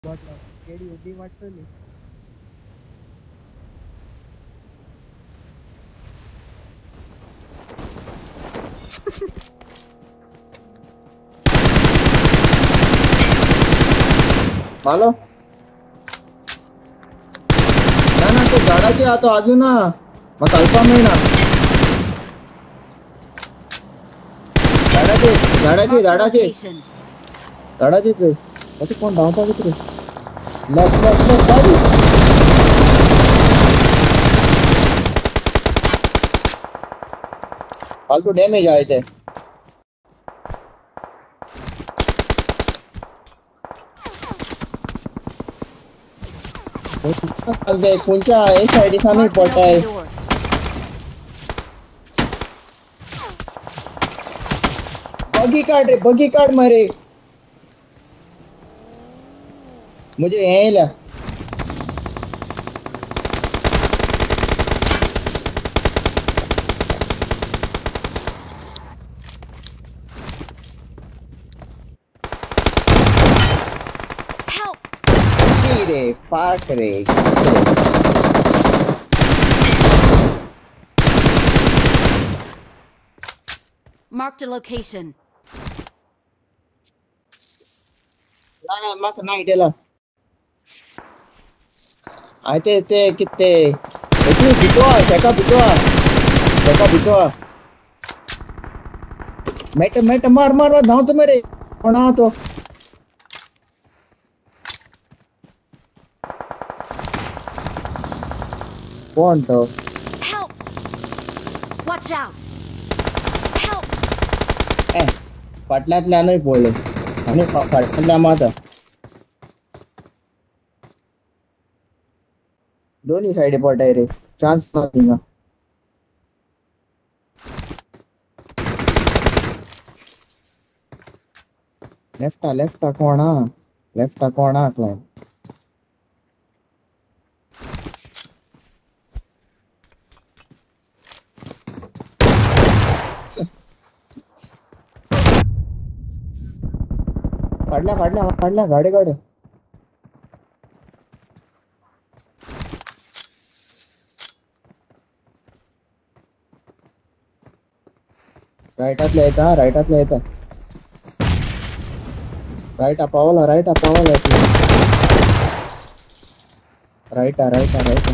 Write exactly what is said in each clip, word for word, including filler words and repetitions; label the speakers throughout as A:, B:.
A: वाटलं केडी उडी वाटली
B: हॅलो ना ना तो झाडाचे हा तो अजून ना मग अल्फा महिना झाडाचे झाडाचे झाडाचे झाडाचेच आहे आता कोण धावता किती लेफ्ट लेफ्ट लेफ्ट गाडी फालतू डैमेज आए थे अब देख पुंचा इस साइड से नहीं पड़ता है बगी काट रे बगी काट मारे मुझे यहीं ला रे पाक रे
C: Marked a location.
B: ना ना मत नहीं डेला आते ते कितने इतनी बिटवा शेका बिटवा शेका बिटवा मेट मेट मार मार मार धाव तो मेरे बना तो कौन तो
C: Help! Watch out! Help!
B: ए पाटल्यातल्या नाही पडले आणि पाटल्या माता दोन्ही साइड पटाय रे चान्स नथिंग लेफ्ट लेफ्ट कोणा लेफ्ट कोणा क्लाइन पडला पडला पडला गाडी गाडी राईटातला येता राईटातला येता राईट पावला राईट पावला right right right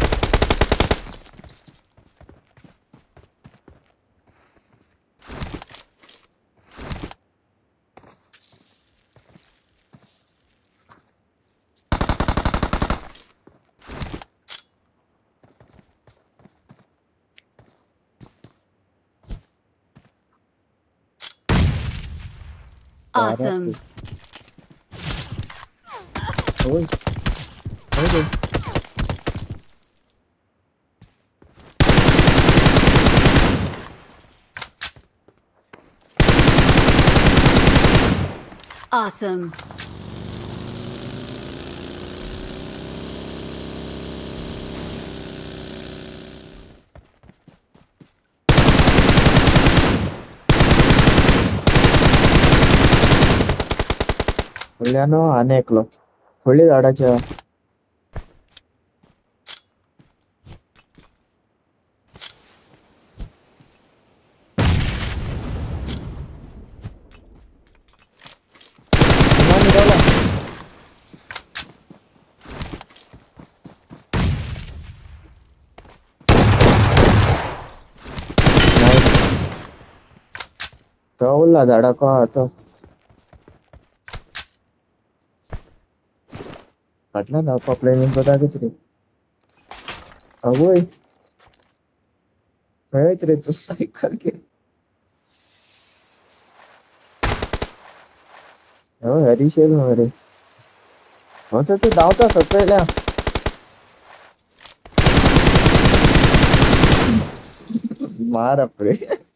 C: Awesome.
B: Oi. Oi.
C: Awesome.
B: फुडल्यानो आने एकलो फुडली झाडाच्या तो झाडा का आता पटना ना प्लेनिंग बता किती अवोय काय रे तू सायकल के हो हरी शेल मारे होता ते धावता सपयल्या मार अपरे